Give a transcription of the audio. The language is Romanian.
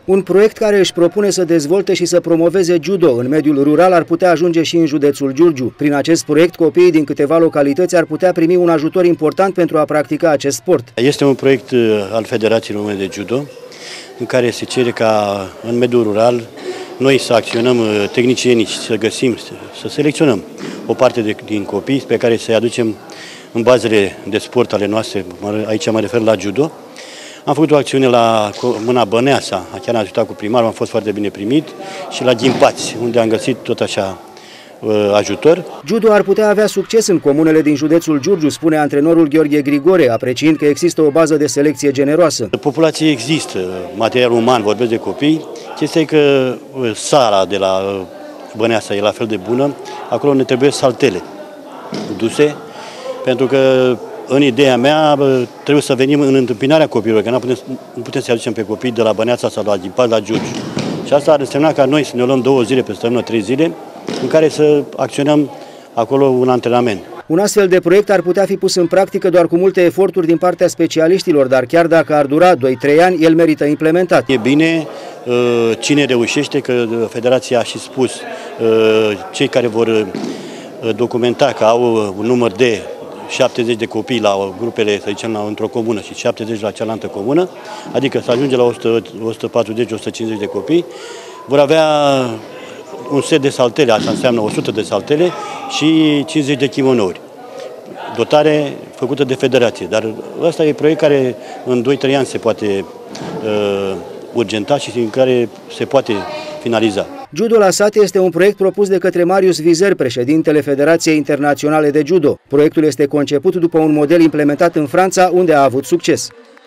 Un proiect care își propune să dezvolte și să promoveze judo în mediul rural ar putea ajunge și în județul Giurgiu. Prin acest proiect, copiii din câteva localități ar putea primi un ajutor important pentru a practica acest sport. Este un proiect al Federației Române de Judo, în care se cere ca în mediul rural noi să acționăm tehnicienii și să găsim, să selecționăm o parte din copii pe care să-i aducem în bazele de sport ale noastre, aici mă refer la judo. Am făcut o acțiune la Mâna Băneasa, chiar am ajutat cu primarul, am fost foarte bine primit, și la Ghimpați, unde am găsit tot așa ajutor. Judo ar putea avea succes în comunele din județul Giurgiu, spune antrenorul Gheorghe Grigore, apreciind că există o bază de selecție generoasă. Populație există, material uman, vorbesc de copii, chestia e că sara de la Băneasa e la fel de bună, acolo ne trebuie saltele duse, pentru că în ideea mea trebuie să venim în întâmpinarea copiilor, că nu putem să aducem pe copii de la Băneasa sau la Ghimpați la Giurgiu. Și asta ar însemna ca noi să ne luăm 2 zile pe săptămână, 3 zile, în care să acționăm acolo un antrenament. Un astfel de proiect ar putea fi pus în practică doar cu multe eforturi din partea specialiștilor, dar chiar dacă ar dura 2-3 ani, el merită implementat. E bine, cine reușește, că Federația a și spus, cei care vor documenta că au un număr de 70 de copii la grupele, să zicem, într-o comună și 70 la cealaltă comună, adică să ajunge la 140-150 de copii, vor avea un set de saltele, asta înseamnă 100 de saltele și 50 de kimonouri. Dotare făcută de federație, dar ăsta e proiect care în 2-3 ani se poate urgenta și în care se poate finaliza. Judo la sat este un proiect propus de către Marius Vizer, președintele Federației Internaționale de Judo. Proiectul este conceput după un model implementat în Franța, unde a avut succes.